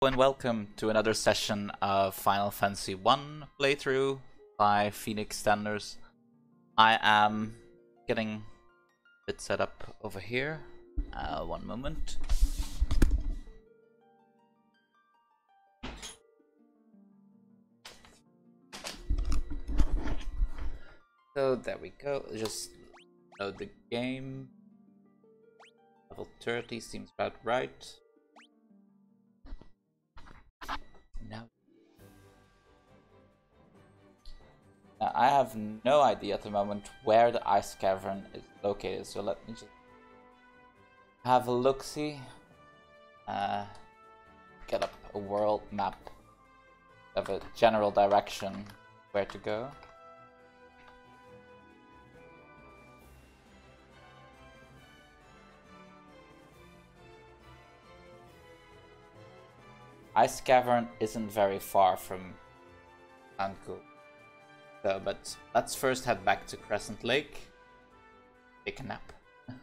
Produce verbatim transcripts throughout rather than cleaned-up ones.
And welcome to another session of Final Fantasy one playthrough by Phoenix Standers. I am getting it set up over here. Uh, one moment. So there we go. Just load the game. Level thirty seems about right. Now I have no idea at the moment where the ice cavern is located, so let me just have a look-see. Uh, get up a world map of a general direction where to go. Ice cavern isn't very far from Anku. So, but let's first head back to Crescent Lake. Take a nap. I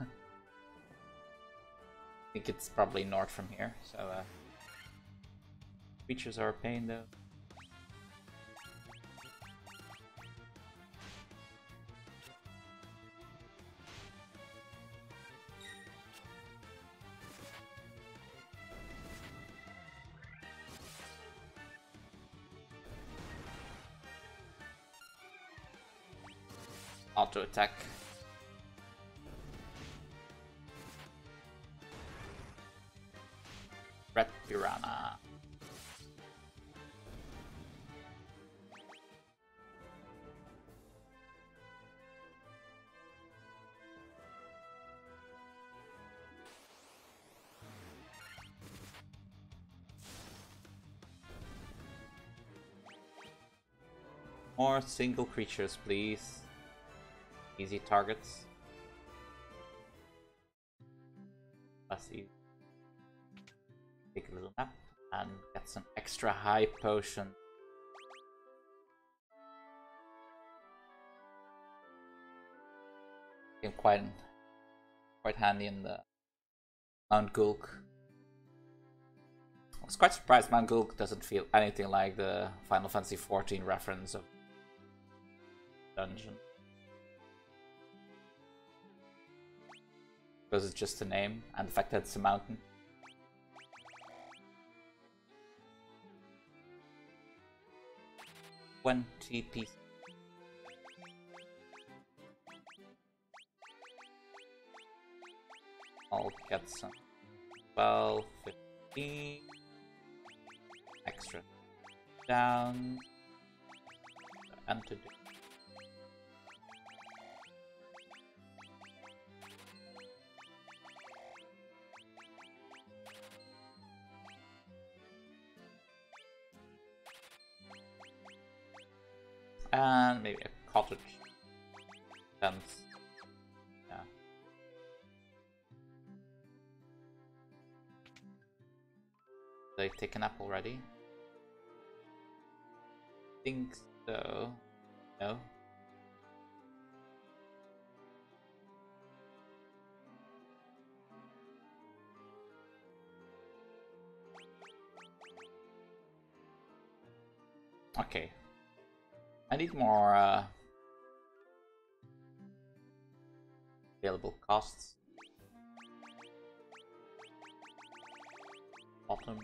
think it's probably north from here, so uh, creatures are a pain though. Auto attack. Red Piranha. More single creatures, please. Easy targets. Let's see. Take a little nap and get some extra high potion. Came quite quite handy in the Mount Gulk. I was quite surprised Mount Gulk doesn't feel anything like the Final Fantasy fourteen reference of dungeon. Because it's just a name, and the fact that it's a mountain. twenty pieces. I'll get some twelve, fifteen. Extra down. And to do. And maybe a cottage fence. Yeah. They take a nap already? Think so. No. Okay. I need more uh, available costs. Bottom.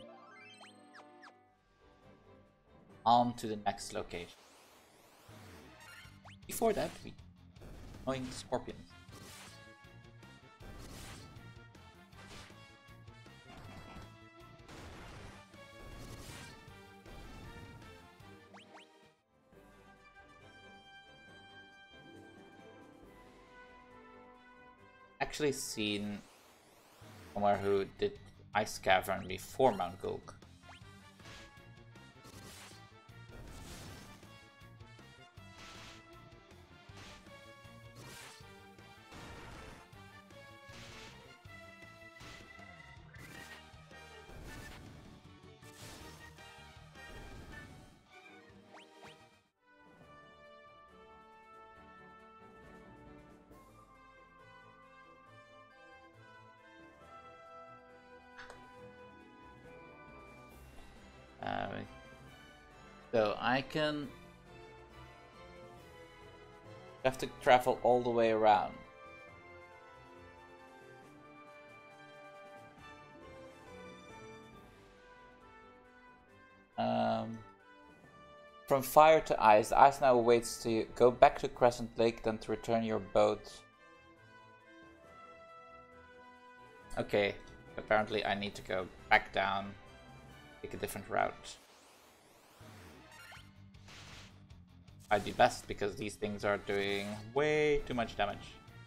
On to the next location. Before that, we annoying scorpions. Actually seen somewhere who did Ice Cavern before Mount Gulk. Uh, so I can have to travel all the way around. Um, from fire to ice. The ice now awaits to go back to Crescent Lake, then to return your boat. Okay, apparently I need to go back down, take a different route. I'd be best because these things are doing way too much damage.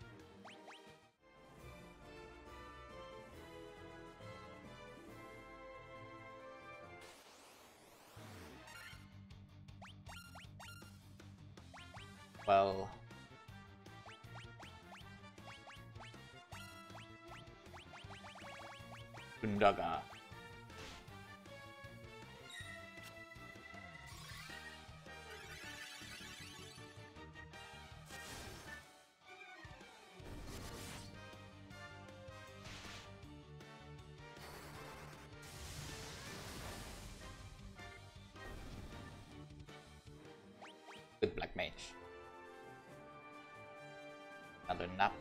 Well, Gundaga. With Black Mage. Another nap.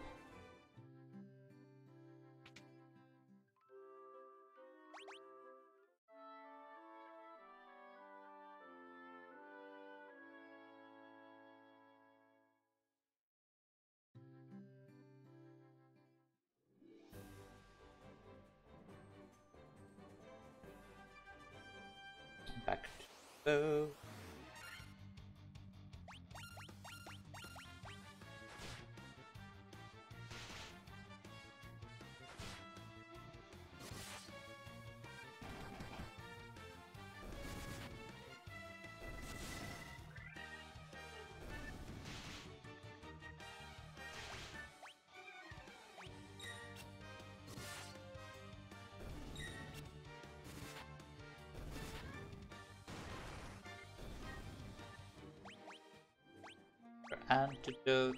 Back to bow. Antidote.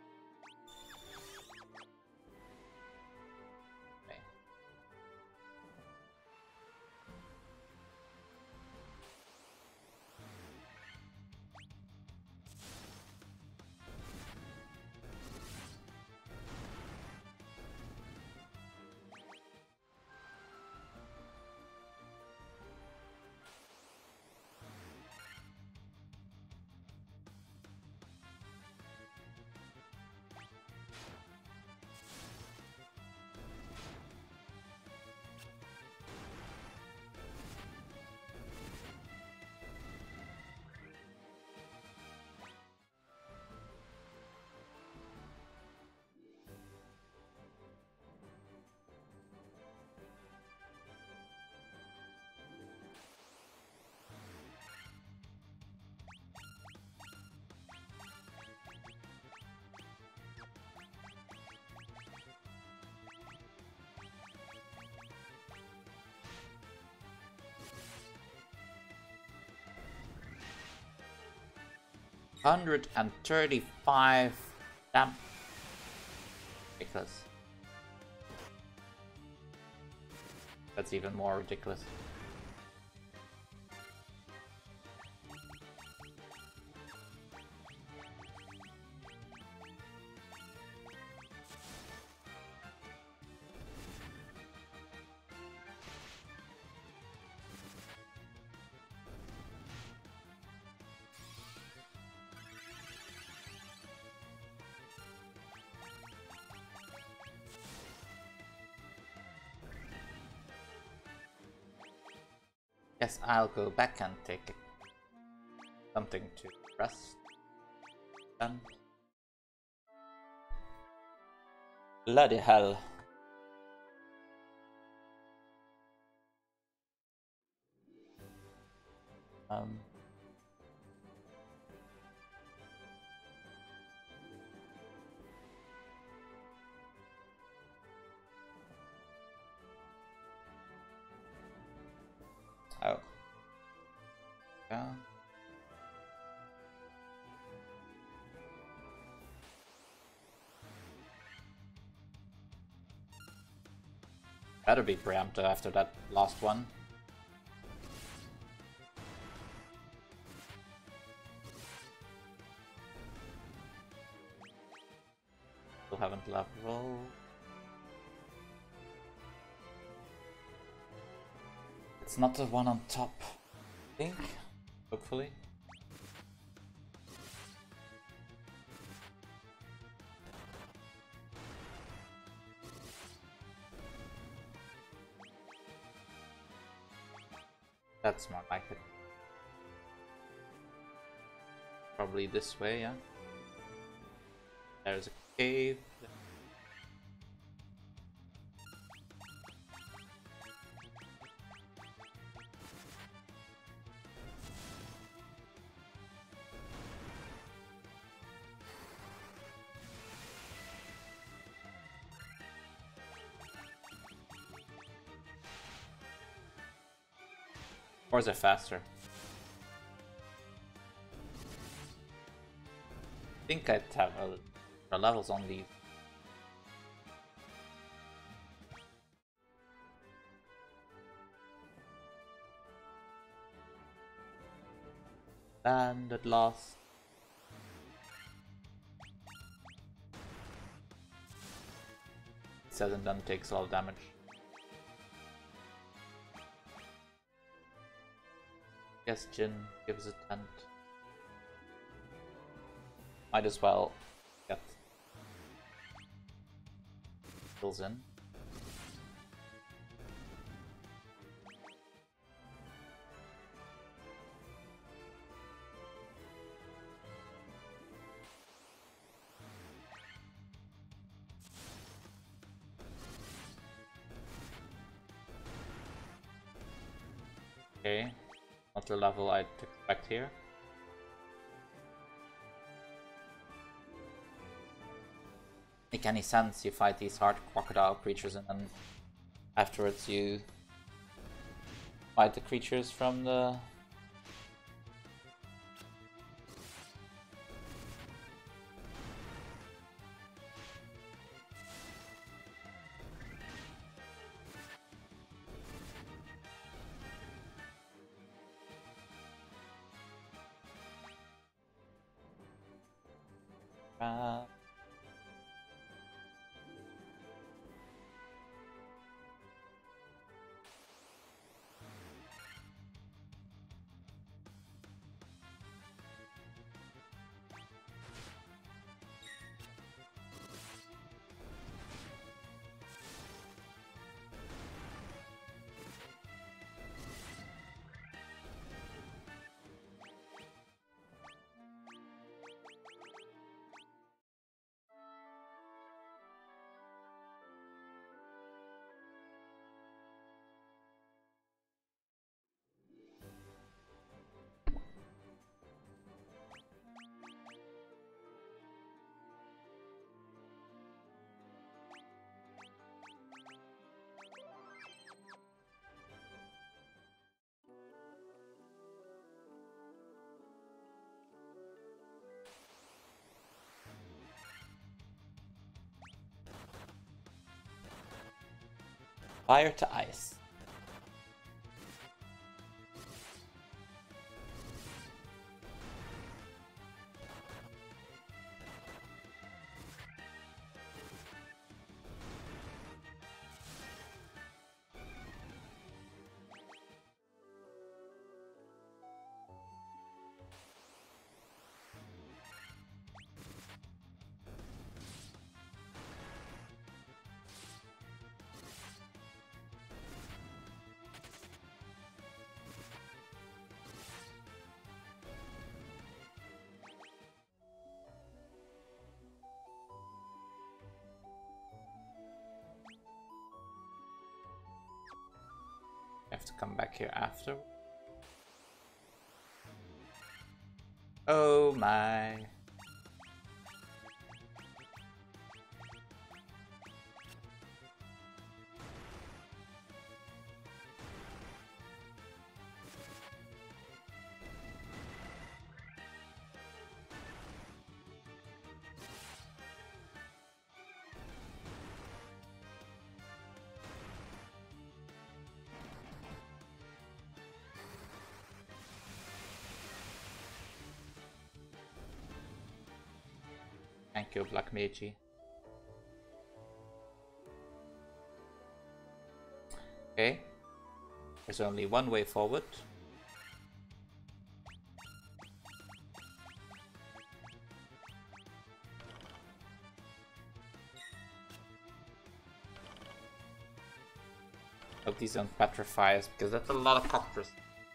Okay. one hundred thirty-five. Damn. Ridiculous. That's even more ridiculous. Guess I'll go back and take something to rest. Done. Bloody hell. Um. Oh. Yeah. Better be preemptive after that last one. still haven't leveled. It's not the one on top, I think. Hopefully. That's more like it. Probably this way, yeah. There's a cave. Or is it faster? I think I'd have a, a levels on these. And at last. Says and done takes a lot of damage. Guess Jin gives a tent. Might as well get kills in. Okay, not the level I'd expect here. Make any sense? You fight these hard crocodile creatures and then afterwards you fight the creatures from the uh, fire to ice. I have to come back here after. Oh my. Thank you, Black Meiji. There's only one way forward. Hope these don't petrify us, because that's a lot of cockatrices.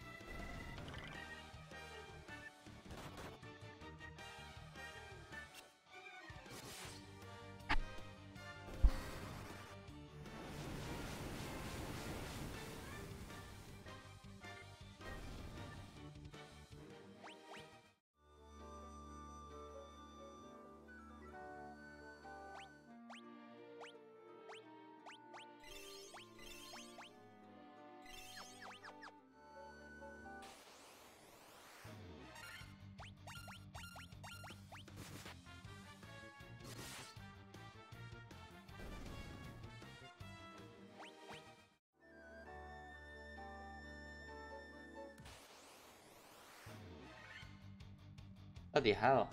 Bloody hell.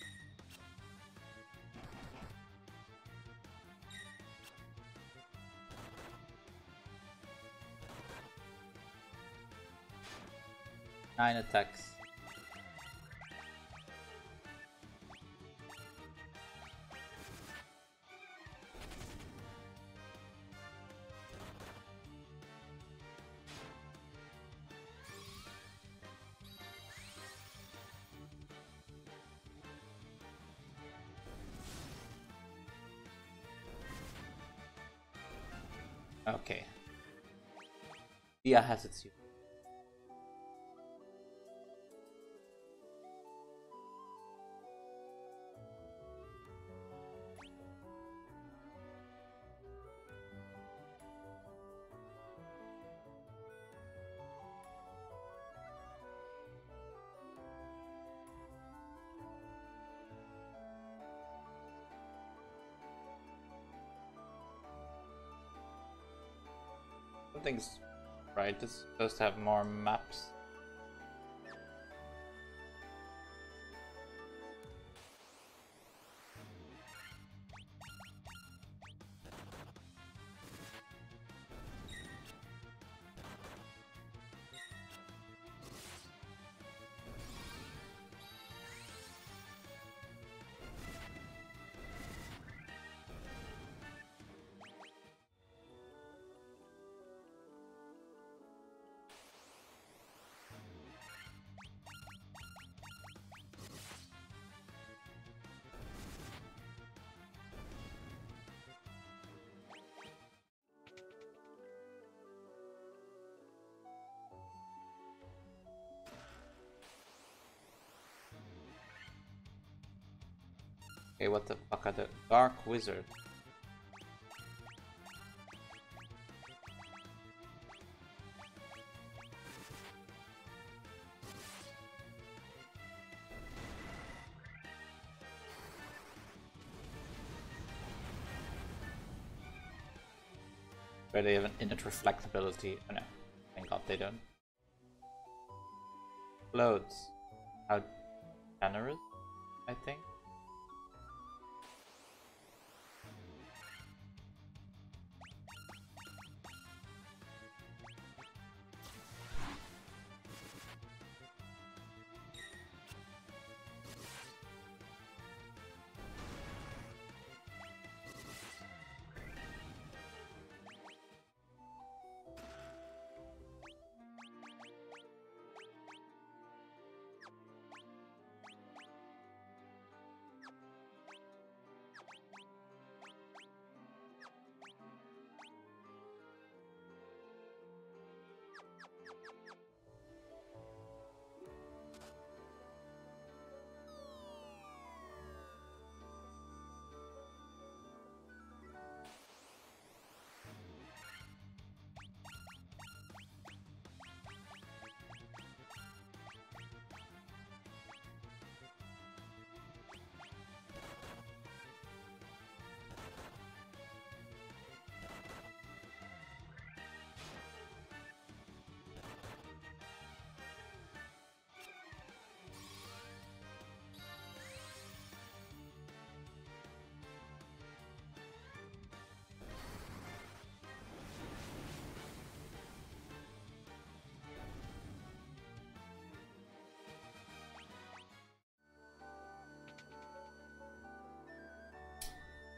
Nine attacks. Okay. Dia has its use. Something's right, it's supposed to have more maps. Okay, what the fuck are the Dark Wizard? Where they have an innate reflectability. Oh no, thank god they don't. Loads. How generous, I think.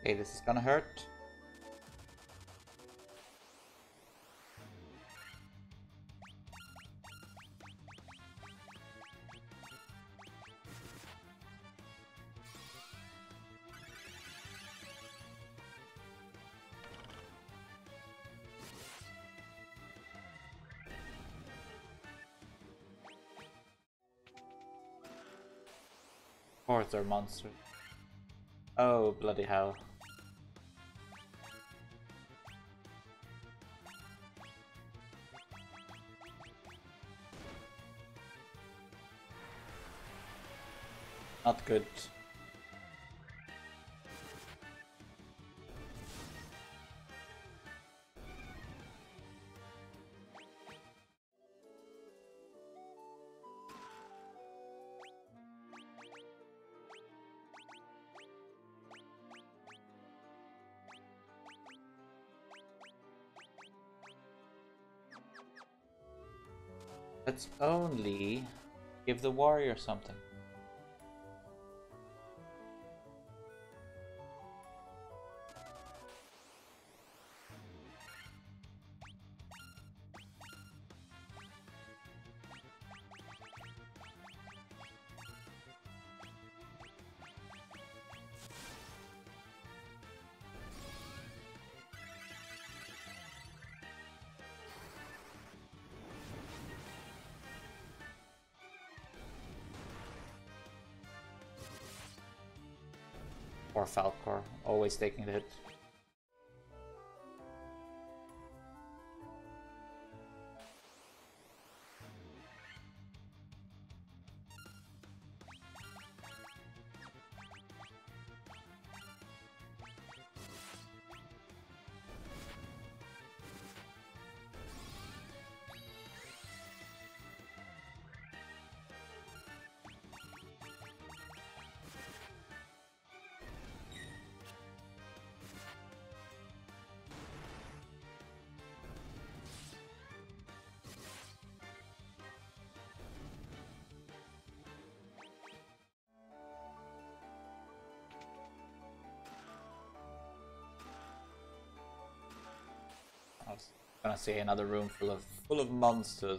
Okay, this is gonna hurt. Fourth or monster. Oh, bloody hell. Not good. Let's only give the warrior something. Or Falcor, always taking the hit. I was gonna say another room full of full of monsters.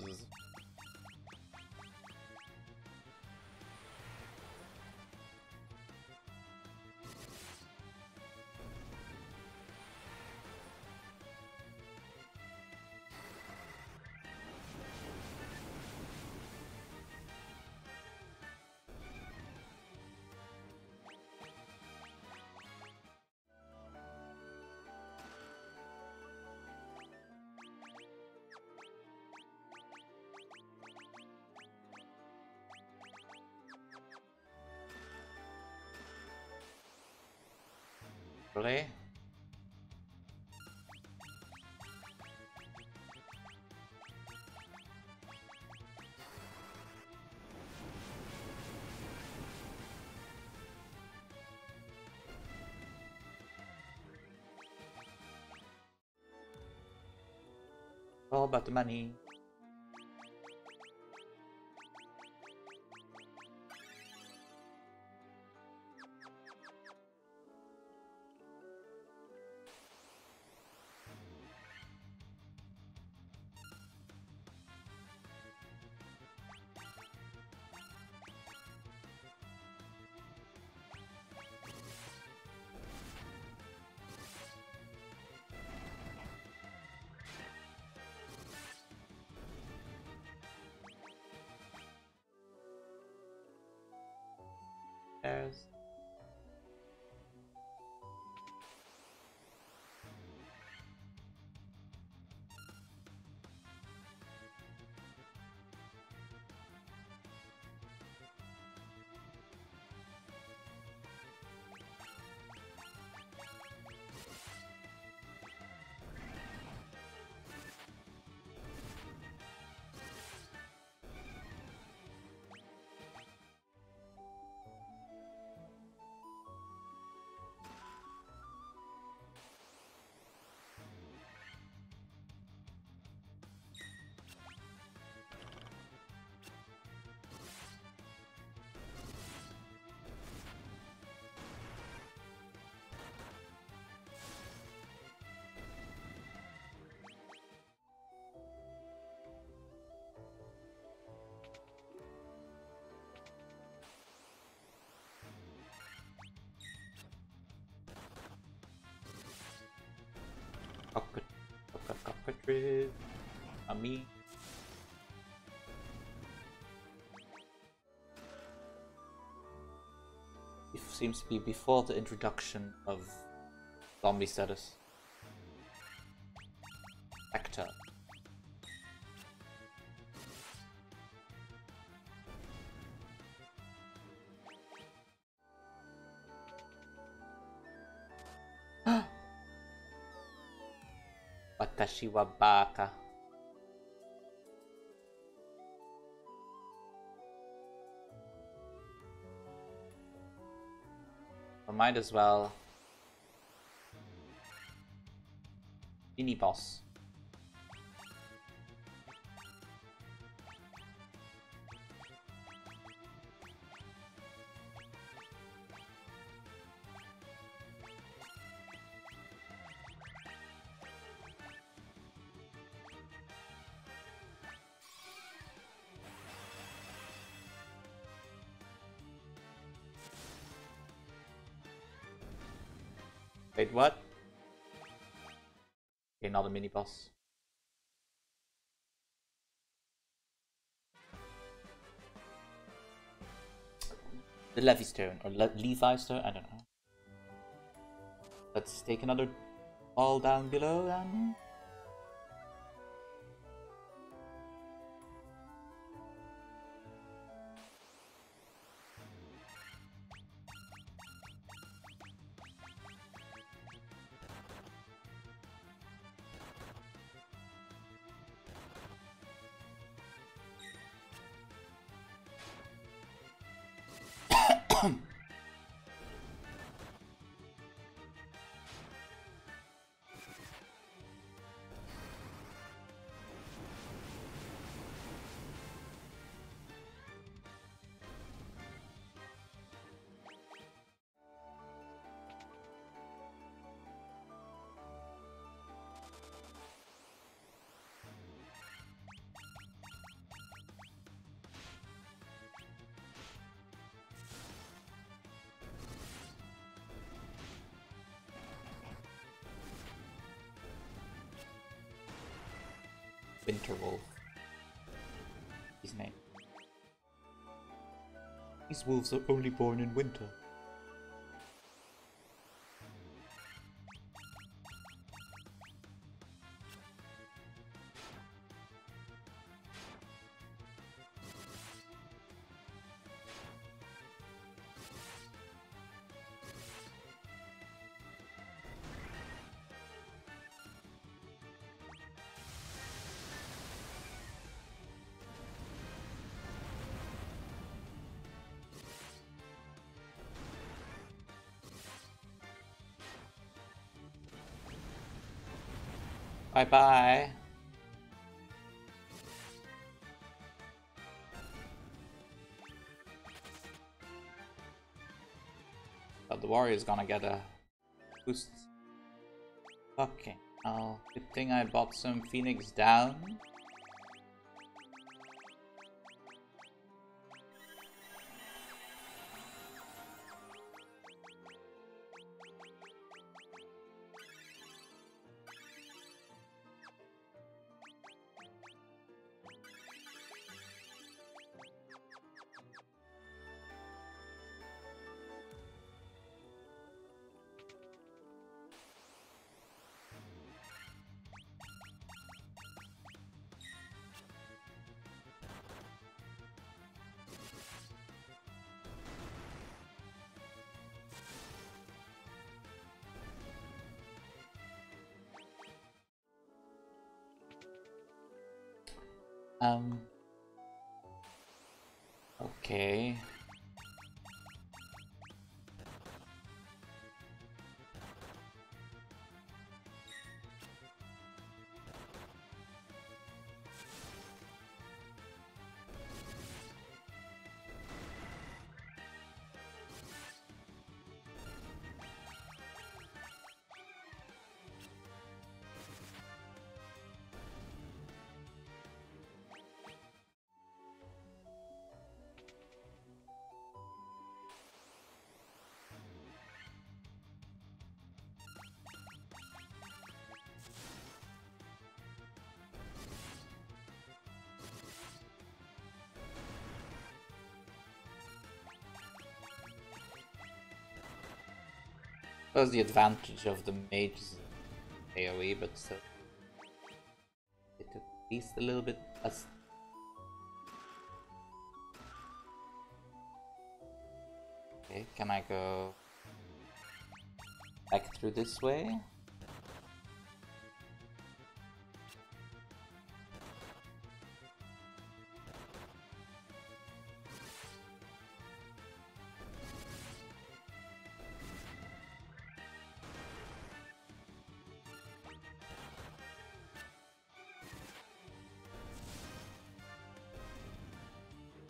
Really? All about the money. There's cartridge. A me. It seems to be before the introduction of zombie status. Actor. Watashi wa baka. I might as well. Mini boss. Wait, what? Okay, not a mini boss. The Levi Stone or Le Levi Stone, I don't know. Let's take another ball down below then. Winterwolf. His name. These wolves are only born in winter. Bye bye. But the warrior's gonna get a boost. Okay. Oh, good thing I bought some Phoenix down. Um. Okay. suppose the advantage of the mage is AoE, but still. It at least a little bit less. Okay, can I go back through this way?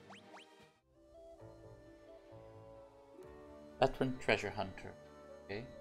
Veteran treasure hunter. Okay.